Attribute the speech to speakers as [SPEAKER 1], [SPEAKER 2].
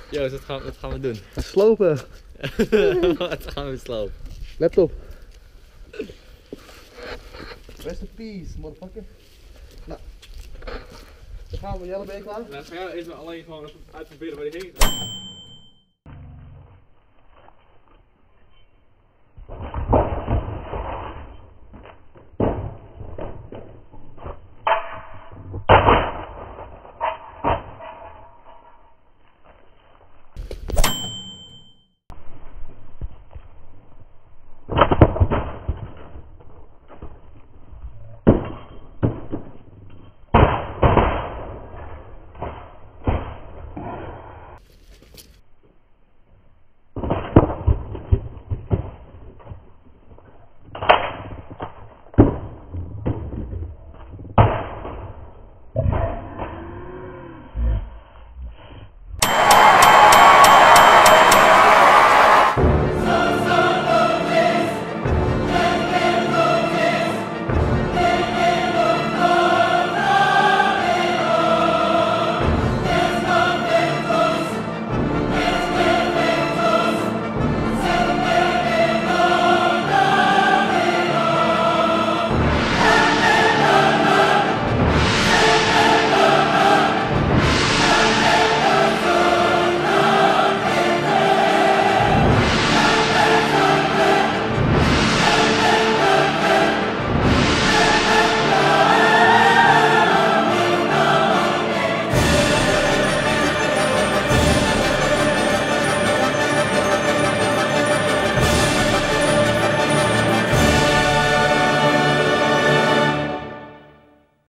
[SPEAKER 1] Joost, wat gaan we doen?
[SPEAKER 2] Slopen.
[SPEAKER 1] Wat gaan we slopen?
[SPEAKER 2] Laptop. Rest in peace, motherfucker. Nou. Dan gaan we. Jelle, ben je klaar?
[SPEAKER 3] Nou, ga jij even alleen gewoon uitproberen waar die heen gaat.